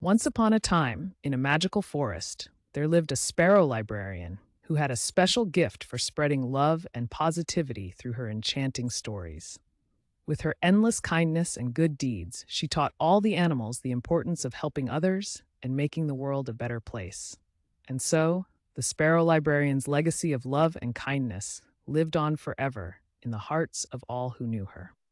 Once upon a time, in a magical forest, there lived a sparrow librarian who had a special gift for spreading love and positivity through her enchanting stories. With her endless kindness and good deeds, she taught all the animals the importance of helping others and making the world a better place. And so, the sparrow librarian's legacy of love and kindness lived on forever in the hearts of all who knew her.